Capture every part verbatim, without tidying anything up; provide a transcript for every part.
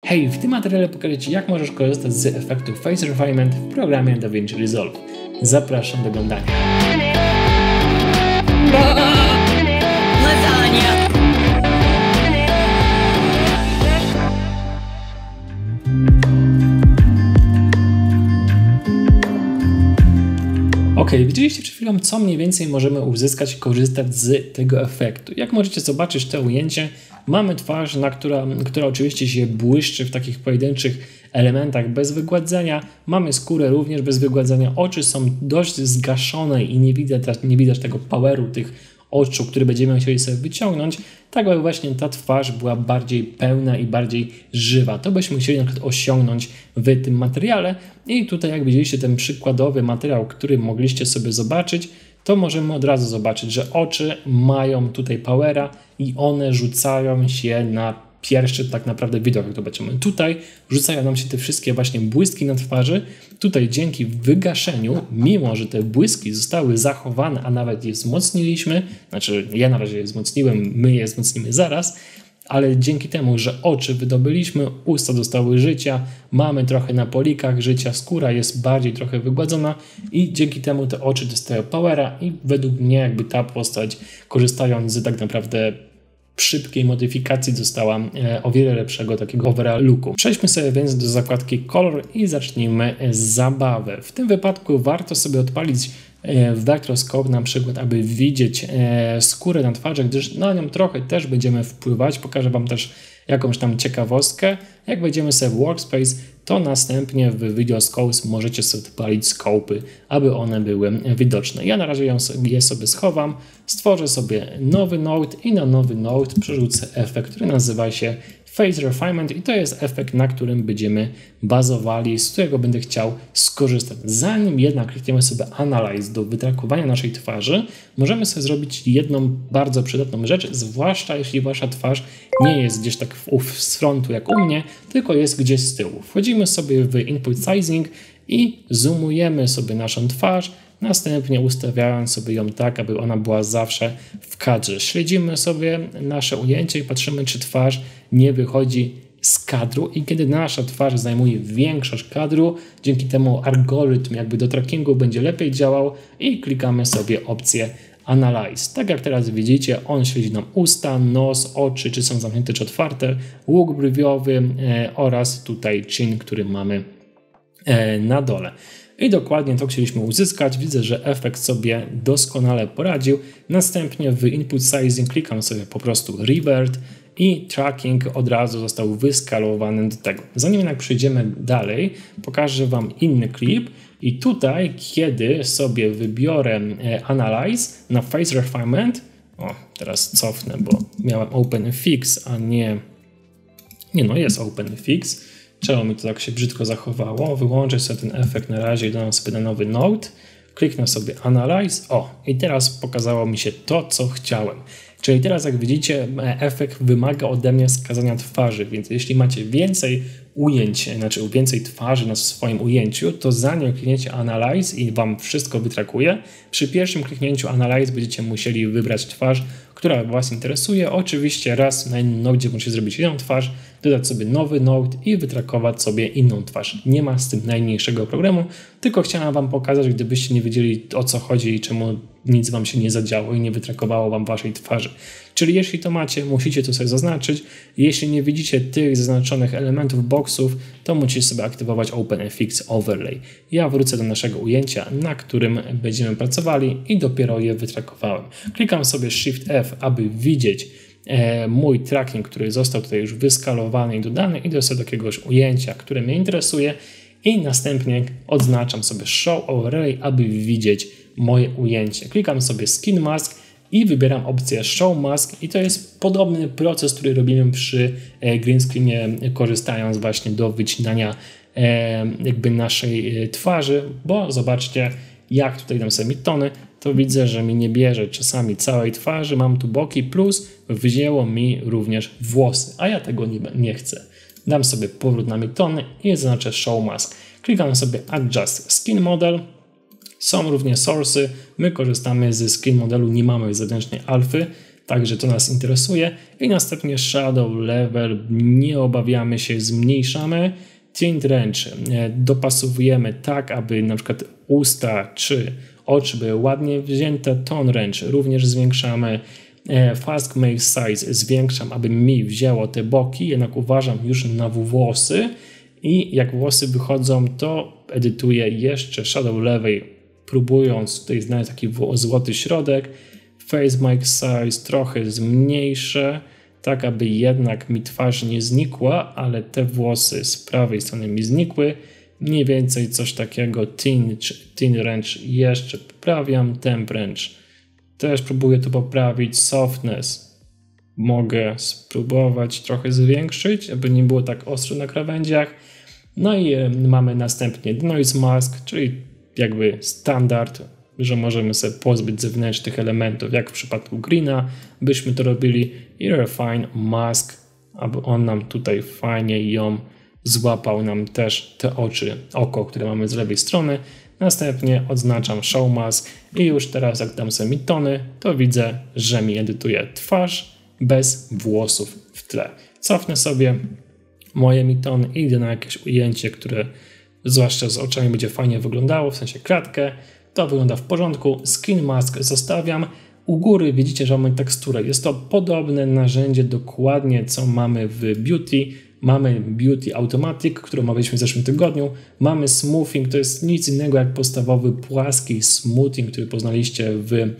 Hej, w tym materiale pokażę Ci, jak możesz korzystać z efektu Face Refinement w programie DaVinci Resolve. Zapraszam do oglądania. Lasagna! Ok, widzieliście przed chwilą, co mniej więcej możemy uzyskać, korzystać z tego efektu. Jak możecie zobaczyć to ujęcie, mamy twarz, na która, która oczywiście się błyszczy w takich pojedynczych elementach bez wygładzenia. Mamy skórę również bez wygładzenia. Oczy są dość zgaszone i nie widać, nie widać tego poweru tych oczu, które będziemy chcieli sobie wyciągnąć, tak aby właśnie ta twarz była bardziej pełna i bardziej żywa. To byśmy chcieli na przykład osiągnąć w tym materiale i tutaj jak widzieliście ten przykładowy materiał, który mogliście sobie zobaczyć, to możemy od razu zobaczyć, że oczy mają tutaj powera i one rzucają się na pierwszy tak naprawdę widok, jak zobaczymy. Tutaj rzucają nam się te wszystkie właśnie błyski na twarzy. Tutaj dzięki wygaszeniu, mimo że te błyski zostały zachowane, a nawet je wzmocniliśmy, znaczy ja na razie je wzmocniłem, my je wzmocnimy zaraz, ale dzięki temu, że oczy wydobyliśmy, usta dostały życia, mamy trochę na polikach życia, skóra jest bardziej trochę wygładzona i dzięki temu te oczy dostają powera i według mnie jakby ta postać, korzystając z tak naprawdę szybkiej modyfikacji, dostała e, o wiele lepszego takiego overall looku. Przejdźmy sobie więc do zakładki Color i zacznijmy zabawę. W tym wypadku warto sobie odpalić e, w Vectorscope na przykład, aby widzieć e, skórę na twarzy, gdyż na nią trochę też będziemy wpływać. Pokażę Wam też jakąś tam ciekawostkę. Jak wejdziemy sobie w Workspace, to następnie w Video Scopes możecie sobie odpalić scopy, aby one były widoczne. Ja na razie ją sobie, je sobie schowam, stworzę sobie nowy node i na nowy node przerzucę efekt, który nazywa się Face Refinement i to jest efekt, na którym będziemy bazowali, z którego będę chciał skorzystać. Zanim jednak klikniemy sobie Analyze do wytrakowania naszej twarzy, możemy sobie zrobić jedną bardzo przydatną rzecz, zwłaszcza jeśli Wasza twarz nie jest gdzieś tak z frontu jak u mnie, tylko jest gdzieś z tyłu. Wchodzimy sobie w Input Sizing i zoomujemy sobie naszą twarz, następnie ustawiając sobie ją tak, aby ona była zawsze w kadrze. Śledzimy sobie nasze ujęcie i patrzymy, czy twarz nie wychodzi z kadru i kiedy nasza twarz zajmuje większość kadru, dzięki temu algorytm jakby do trackingu będzie lepiej działał i klikamy sobie opcję Analyze. Tak jak teraz widzicie, on śledzi nam usta, nos, oczy, czy są zamknięte, czy otwarte, łuk brwiowy e, oraz tutaj chin, który mamy e, na dole. I dokładnie to chcieliśmy uzyskać. Widzę, że efekt sobie doskonale poradził. Następnie w Input Sizing klikam sobie po prostu Revert i tracking od razu został wyskalowany do tego. Zanim jednak przejdziemy dalej, pokażę Wam inny klip. I tutaj, kiedy sobie wybiorę Analyze na Face Refinement, o, teraz cofnę, bo miałem OpenFX, a nie, nie no, jest OpenFX. Czemu mi to tak się brzydko zachowało? Wyłączę sobie ten efekt na razie i dodam sobie na nowy node. Kliknę sobie Analyze. O, i teraz pokazało mi się to, co chciałem. Czyli teraz, jak widzicie, efekt wymaga ode mnie skazania twarzy, więc jeśli macie więcej ujęć, znaczy więcej twarzy na swoim ujęciu, to zanim klikniecie Analyze i Wam wszystko wytrakuje, przy pierwszym kliknięciu Analyze będziecie musieli wybrać twarz, która Was interesuje. Oczywiście raz na innym nodzie możecie zrobić jedną twarz, dodać sobie nowy node i wytrakować sobie inną twarz. Nie ma z tym najmniejszego problemu, tylko chciałem Wam pokazać, gdybyście nie wiedzieli, o co chodzi i czemu nic Wam się nie zadziało i nie wytrakowało Wam Waszej twarzy. Czyli jeśli to macie, musicie to sobie zaznaczyć. Jeśli nie widzicie tych zaznaczonych elementów boxów, to musicie sobie aktywować OpenFX Overlay. Ja wrócę do naszego ujęcia, na którym będziemy pracowali i dopiero je wytrakowałem. Klikam sobie Shift F, aby widzieć e, mój tracking, który został tutaj już wyskalowany i dodany. Idę sobie do jakiegoś ujęcia, które mnie interesuje i następnie odznaczam sobie Show Overlay, aby widzieć moje ujęcie. Klikam sobie Skin Mask i wybieram opcję Show Mask i to jest podobny proces, który robimy przy green screenie, korzystając właśnie do wycinania jakby naszej twarzy, bo zobaczcie, jak tutaj dam sobie tony, to widzę, że mi nie bierze czasami całej twarzy, mam tu boki, plus wzięło mi również włosy, a ja tego nie, nie chcę. Dam sobie powrót na midtony i zaznaczę Show Mask. Klikam sobie Adjust Skin Model. Są również source'y. My korzystamy ze skin modelu, nie mamy zewnętrznej alfy. Także to nas interesuje. I następnie Shadow Level, nie obawiamy się, zmniejszamy. Tint Range dopasowujemy tak, aby na przykład usta czy oczy były ładnie wzięte. Tone Range również zwiększamy. Fast Make Size zwiększam, aby mi wzięło te boki, jednak uważam już na włosy i jak włosy wychodzą, to edytuję jeszcze Shadow Level, próbując tutaj znaleźć taki złoty środek. Face Make Size trochę zmniejszę, tak aby jednak mi twarz nie znikła, ale te włosy z prawej strony mi znikły. Mniej więcej coś takiego. Tint, tint Range jeszcze poprawiam. Temp Range też próbuję to poprawić. Softness mogę spróbować trochę zwiększyć, aby nie było tak ostro na krawędziach. No i mamy następnie Noise Mask, czyli jakby standard, że możemy sobie pozbyć zewnętrznych elementów, jak w przypadku Greena byśmy to robili. I Refine Mask, aby on nam tutaj fajnie ją złapał nam też te oczy, oko, które mamy z lewej strony. Następnie odznaczam Show Mask i już teraz jak dam sobie midtony, to widzę, że mi edytuje twarz bez włosów w tle. Cofnę sobie moje midtony i idę na jakieś ujęcie, które zwłaszcza z oczami będzie fajnie wyglądało, w sensie kratkę. To wygląda w porządku. Skin Mask zostawiam. U góry widzicie, że mamy teksturę. Jest to podobne narzędzie dokładnie, co mamy w Beauty. Mamy Beauty Automatic, którą omawialiśmy w zeszłym tygodniu. Mamy Smoothing, to jest nic innego jak podstawowy płaski smoothing, który poznaliście w, ee,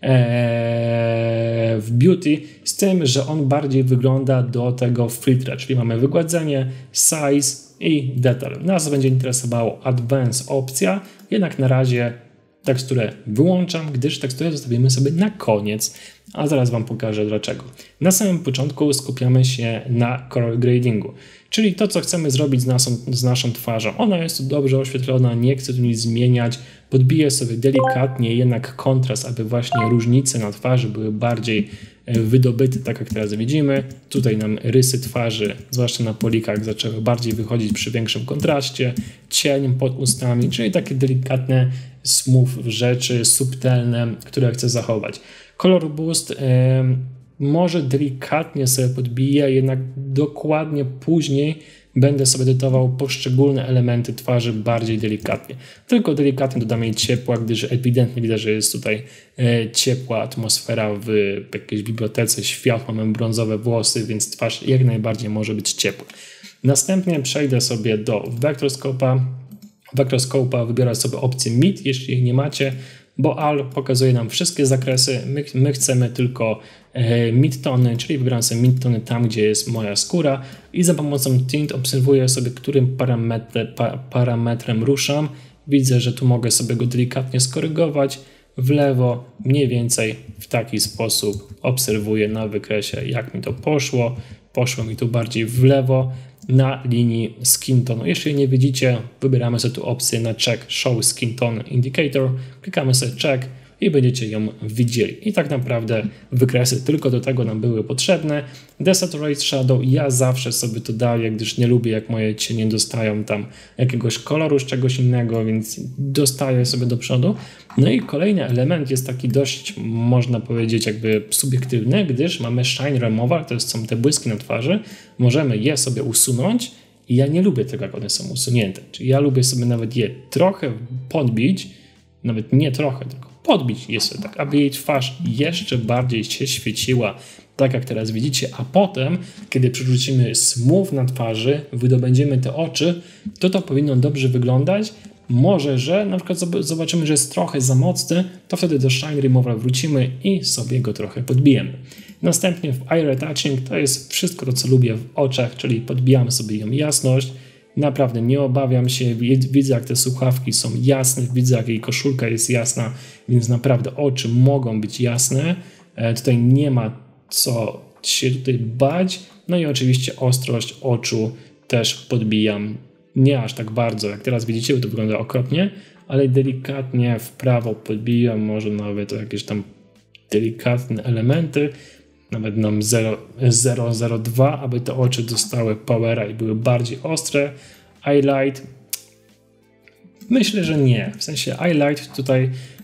w Beauty, z tym, że on bardziej wygląda do tego filtra, czyli mamy wygładzenie, size i detal. Nas będzie interesowało Advanced opcja, jednak na razie teksturę wyłączam, gdyż teksturę zostawimy sobie na koniec, a zaraz Wam pokażę dlaczego. Na samym początku skupiamy się na color gradingu, czyli to, co chcemy zrobić z naszą, z naszą twarzą. Ona jest tu dobrze oświetlona, nie chcę tu nic zmieniać, podbiję sobie delikatnie jednak kontrast, aby właśnie różnice na twarzy były bardziej wydobyte, tak jak teraz widzimy. Tutaj nam rysy twarzy, zwłaszcza na polikach, zaczęły bardziej wychodzić przy większym kontraście, cień pod ustami, czyli takie delikatne smooth rzeczy, subtelne, które chcę zachować. Color Boost e, może delikatnie sobie podbija, jednak dokładnie później będę sobie edytował poszczególne elementy twarzy bardziej delikatnie. Tylko delikatnie dodam jej ciepła, gdyż ewidentnie widać, że jest tutaj e, ciepła atmosfera w jakiejś bibliotece, światło, mamy brązowe włosy, więc twarz jak najbardziej może być ciepła. Następnie przejdę sobie do Vectorscope'a. Vectorscope'a wybiorę sobie opcję Mid, jeśli jej nie macie, bo Al pokazuje nam wszystkie zakresy. My, my chcemy tylko e, midtony, czyli wybieram sobie midtony tam, gdzie jest moja skóra i za pomocą Tint obserwuję sobie, którym parametr, pa, parametrem ruszam. Widzę, że tu mogę sobie go delikatnie skorygować w lewo, mniej więcej w taki sposób obserwuję na wykresie, jak mi to poszło. Poszło mi tu bardziej w lewo na linii Skin Tone. Jeśli nie widzicie, wybieramy sobie tu opcję na check Show Skin Tone Indicator, klikamy sobie check i będziecie ją widzieli. I tak naprawdę wykresy tylko do tego nam były potrzebne. Desaturate Shadow ja zawsze sobie to daję, gdyż nie lubię, jak moje cienie dostają tam jakiegoś koloru z czegoś innego, więc dostaję sobie do przodu. No i kolejny element jest taki dość, można powiedzieć, jakby subiektywny, gdyż mamy Shine Removal, to są te błyski na twarzy. Możemy je sobie usunąć i ja nie lubię tego, jak one są usunięte. Czyli ja lubię sobie nawet je trochę podbić, nawet nie trochę, tylko podbić je sobie tak, aby jej twarz jeszcze bardziej się świeciła, tak jak teraz widzicie, a potem, kiedy przerzucimy smooth na twarzy, wydobędziemy te oczy, to to powinno dobrze wyglądać. Może, że na przykład zobaczymy, że jest trochę za mocny, to wtedy do Shine Removal wrócimy i sobie go trochę podbijemy. Następnie w Eye Retouching to jest wszystko to, co lubię w oczach, czyli podbijamy sobie ją jasność. Naprawdę nie obawiam się, widzę jak te słuchawki są jasne, widzę jak jej koszulka jest jasna, więc naprawdę oczy mogą być jasne. E, tutaj nie ma co się tutaj bać. No i oczywiście ostrość oczu też podbijam. Nie aż tak bardzo, jak teraz widzicie, bo to wygląda okropnie, ale delikatnie w prawo podbijam, może nawet jakieś tam delikatne elementy, nawet nam zero przecinek zero dwa, aby te oczy dostały powera i były bardziej ostre. Highlight, myślę, że nie, w sensie highlight tutaj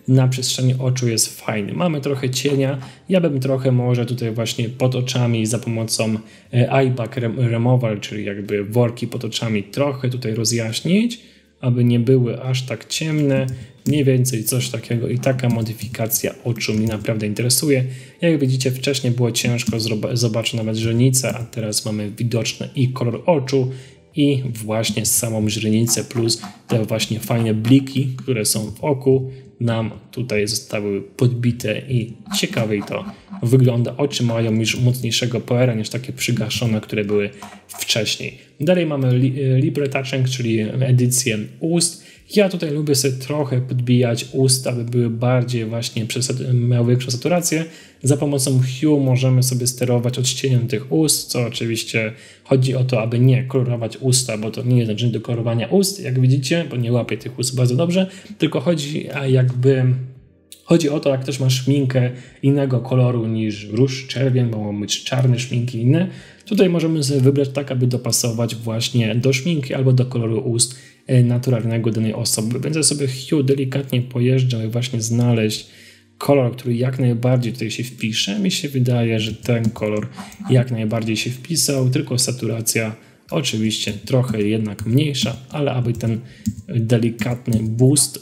na przestrzeni oczu jest fajny. Mamy trochę cienia, ja bym trochę może tutaj właśnie pod oczami za pomocą Eyebag Removal, czyli jakby worki pod oczami trochę tutaj rozjaśnić, aby nie były aż tak ciemne, mniej więcej coś takiego i taka modyfikacja oczu mnie naprawdę interesuje. Jak widzicie, wcześniej było ciężko zobaczyć nawet źrenicę, a teraz mamy widoczny i kolor oczu i właśnie samą źrenicę plus te właśnie fajne bliki, które są w oku nam tutaj zostały podbite i ciekawiej to wygląda. Oczy mają już mocniejszego powera niż takie przygaszone, które były wcześniej. Dalej mamy Libre Touching, czyli edycję ust. Ja tutaj lubię sobie trochę podbijać usta, aby były bardziej właśnie, miały większą saturację. Za pomocą Hue możemy sobie sterować odcieniem tych ust, co oczywiście chodzi o to, aby nie kolorować usta, bo to nie jest narzędzie do kolorowania ust, jak widzicie, bo nie łapię tych ust bardzo dobrze, tylko chodzi a jakby... Chodzi o to, jak ktoś ma szminkę innego koloru niż róż, czerwień, bo mogą być czarne szminki inne. Tutaj możemy sobie wybrać tak, aby dopasować właśnie do szminki albo do koloru ust naturalnego danej osoby. Będę sobie Hue delikatnie pojeżdżał i właśnie znaleźć kolor, który jak najbardziej tutaj się wpisze. Mi się wydaje, że ten kolor jak najbardziej się wpisał, tylko saturacja oczywiście trochę jednak mniejsza, ale aby ten delikatny boost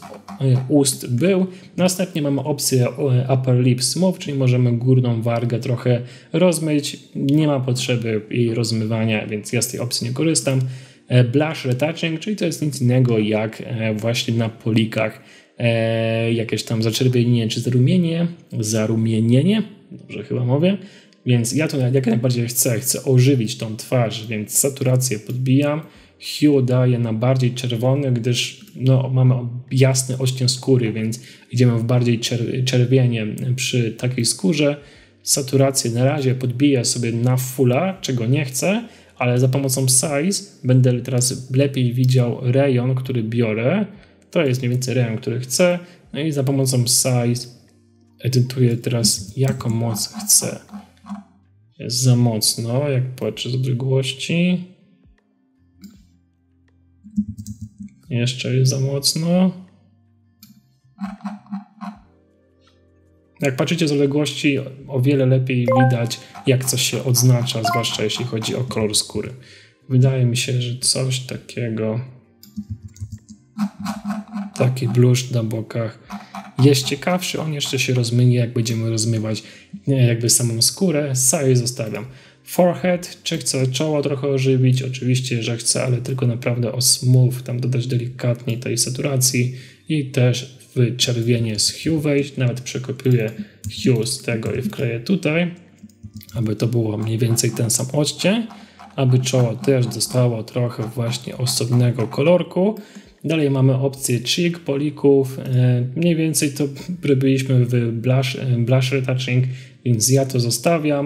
ust był. Następnie mamy opcję Upper Lip Smooth, czyli możemy górną wargę trochę rozmyć. Nie ma potrzeby jej rozmywania, więc ja z tej opcji nie korzystam. Blush Retouching, czyli to jest nic innego jak właśnie na polikach jakieś tam zaczerwienienie czy zarumienienie, zarumienienie, dobrze chyba mówię. Więc ja to jak najbardziej chcę, chcę ożywić tą twarz, więc saturację podbijam. Hue daję na bardziej czerwony, gdyż no, mamy jasny odcień skóry, więc idziemy w bardziej czer czerwienie przy takiej skórze. Saturację na razie podbiję sobie na fulla, czego nie chcę, ale za pomocą Size będę teraz lepiej widział rejon, który biorę. To jest mniej więcej rejon, który chcę. No i za pomocą Size edytuję teraz jaką moc chcę. Jest za mocno, jak patrzę z odległości. Jeszcze jest za mocno. Jak patrzycie z odległości, o wiele lepiej widać, jak coś się odznacza, zwłaszcza jeśli chodzi o kolor skóry. Wydaje mi się, że coś takiego, taki bluszcz na bokach jest ciekawszy. On jeszcze się rozmyje, jak będziemy rozmywać jakby samą skórę. Size zostawiam. Forehead, czy chcę czoło trochę ożywić? Oczywiście, że chcę, ale tylko naprawdę o smooth, tam dodać delikatnie tej saturacji i też w czerwienie z Hue wejść. Nawet przekopiuję Hue z tego i wkleję tutaj, aby to było mniej więcej ten sam odcień, aby czoło też dostało trochę właśnie osobnego kolorku. Dalej mamy opcję cheek, polików, mniej więcej to robiliśmy w blush, blush retouching, więc ja to zostawiam.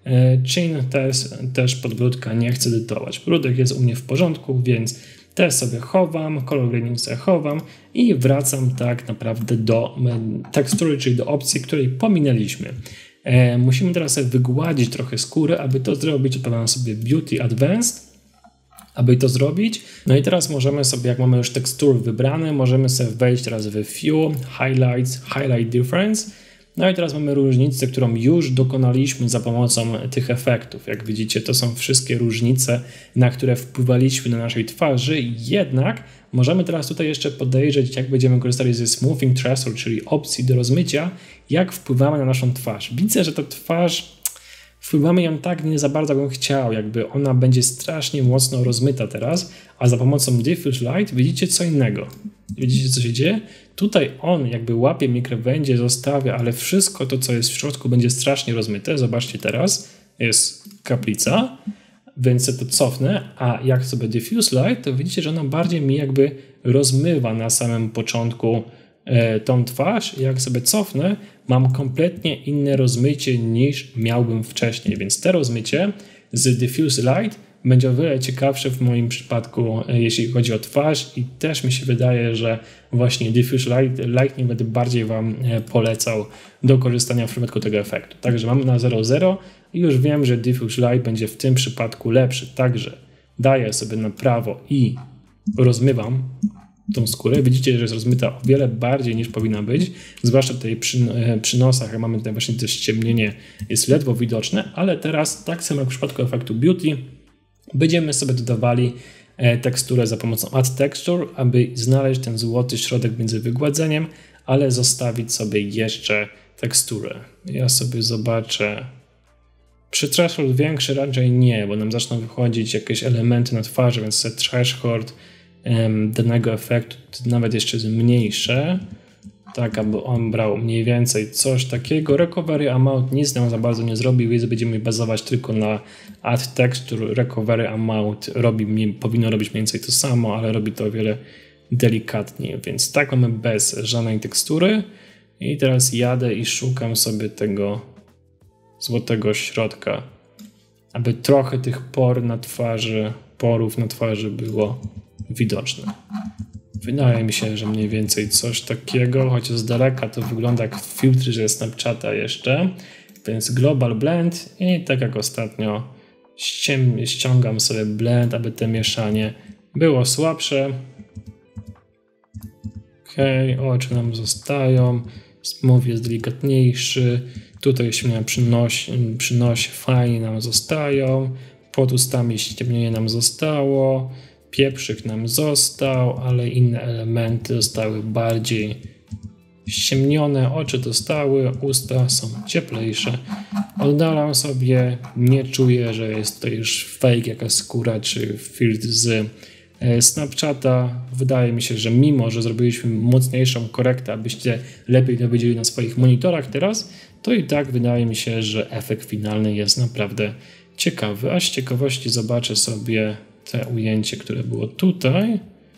Chin też, też podbródka nie chcę edytować. Brudek jest u mnie w porządku, więc też sobie chowam, kolor grading sobie chowam i wracam tak naprawdę do tekstury, czyli do opcji, której pominęliśmy. E, musimy teraz sobie wygładzić trochę skórę, aby to zrobić. Odpalam sobie Beauty Advanced, aby to zrobić. No i teraz możemy sobie, jak mamy już tekstury wybrane, możemy sobie wejść teraz we View, Highlights, Highlight Difference. No i teraz mamy różnicę, którą już dokonaliśmy za pomocą tych efektów. Jak widzicie, to są wszystkie różnice, na które wpływaliśmy na naszej twarzy. Jednak możemy teraz tutaj jeszcze podejrzeć, jak będziemy korzystali ze Smoothing Threshold, czyli opcji do rozmycia, jak wpływamy na naszą twarz. Widzę, że ta twarz, wpływamy ją tak nie za bardzo, bym chciał, jakby ona będzie strasznie mocno rozmyta teraz, a za pomocą Diffuse Light widzicie co innego. Widzicie, co się dzieje? Tutaj on jakby łapie mikrowędzie, zostawia, ale wszystko to, co jest w środku, będzie strasznie rozmyte. Zobaczcie teraz, jest kaplica, więc to cofnę, a jak sobie Diffuse Light, to widzicie, że ona bardziej mi jakby rozmywa na samym początku e, tą twarz. Jak sobie cofnę, mam kompletnie inne rozmycie niż miałbym wcześniej, więc te rozmycie z Diffuse Light będzie o wiele ciekawsze w moim przypadku, jeśli chodzi o twarz i też mi się wydaje, że właśnie Diffuse Light, Lightning będę bardziej Wam polecał do korzystania w przypadku tego efektu. Także mamy na zero zero i już wiem, że Diffuse Light będzie w tym przypadku lepszy. Także daję sobie na prawo i rozmywam tą skórę. Widzicie, że jest rozmyta o wiele bardziej niż powinna być, zwłaszcza tutaj przy, przy nosach, jak mamy tutaj właśnie to ściemnienie, jest ledwo widoczne, ale teraz, tak samo jak w przypadku efektu Beauty, będziemy sobie dodawali teksturę za pomocą Add Texture, aby znaleźć ten złoty środek między wygładzeniem, ale zostawić sobie jeszcze teksturę. Ja sobie zobaczę. Przy threshold większy raczej nie, bo nam zaczną wychodzić jakieś elementy na twarzy, więc te threshold um, danego efektu nawet jeszcze zmniejszę, tak aby on brał mniej więcej coś takiego. Recovery Amount nic nam za bardzo nie zrobi, więc będziemy bazować tylko na Add Texture. Recovery Amount robi, powinno robić mniej więcej to samo, ale robi to o wiele delikatniej, więc tak mamy bez żadnej tekstury. I teraz jadę i szukam sobie tego złotego środka, aby trochę tych por na twarzy, porów na twarzy było widoczne. Wydaje mi się, że mniej więcej coś takiego, chociaż z daleka to wygląda jak filtry ze Snapchata jeszcze, więc Global Blend i tak jak ostatnio ściągam sobie blend, aby to mieszanie było słabsze. Ok, oczy nam zostają, smooth jest delikatniejszy, tutaj ściemnienia przy nosie, przy nosie fajnie nam zostają, pod ustami ściemnienie nam zostało, pieprzyk nam został, ale inne elementy zostały bardziej ściemnione, oczy dostały, usta są cieplejsze. Oddalam sobie, nie czuję, że jest to już fake jakaś skóra czy filtr z Snapchata. Wydaje mi się, że mimo, że zrobiliśmy mocniejszą korektę, abyście lepiej to widzieli na swoich monitorach teraz, to i tak wydaje mi się, że efekt finalny jest naprawdę ciekawy. A z ciekawości zobaczę sobie te ujęcie, które było tutaj.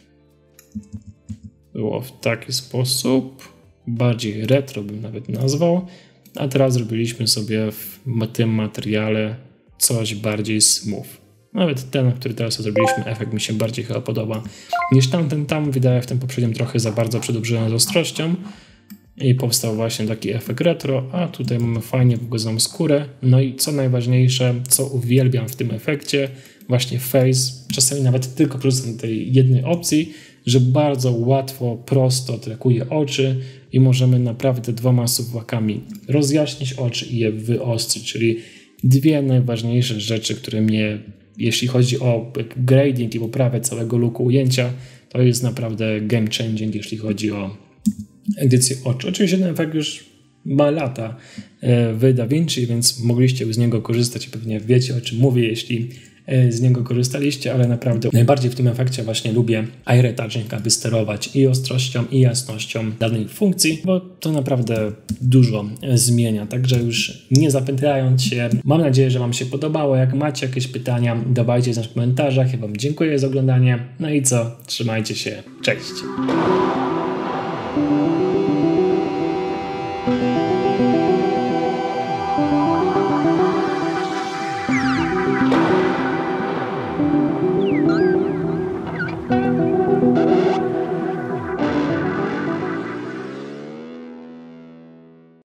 Było w taki sposób, bardziej retro bym nawet nazwał, a teraz zrobiliśmy sobie w tym materiale coś bardziej smooth. Nawet ten, który teraz zrobiliśmy, efekt mi się bardziej chyba podoba niż tamten. Tam wydaje w tym poprzednim trochę za bardzo przedłużyłem z ostrością i powstał właśnie taki efekt retro, a tutaj mamy fajnie wygodzoną skórę. No i co najważniejsze, co uwielbiam w tym efekcie, właśnie face, czasami nawet tylko korzystam z tej jednej opcji, że bardzo łatwo, prosto trakuje oczy i możemy naprawdę dwoma suwakami rozjaśnić oczy i je wyostrzyć, czyli dwie najważniejsze rzeczy, które mnie, jeśli chodzi o grading i poprawę całego looku ujęcia, to jest naprawdę game changing, jeśli chodzi o edycję oczu. Oczywiście ten efekt już ma lata w DaVinci, więc mogliście z niego korzystać i pewnie wiecie, o czym mówię, jeśli z niego korzystaliście, ale naprawdę najbardziej w tym efekcie właśnie lubię eye retouching, aby sterować i ostrością, i jasnością danej funkcji, bo to naprawdę dużo zmienia. Także już nie zapętlając się, mam nadzieję, że Wam się podobało. Jak macie jakieś pytania, dawajcie znać w komentarzach. Ja Wam dziękuję za oglądanie. No i co? Trzymajcie się. Cześć!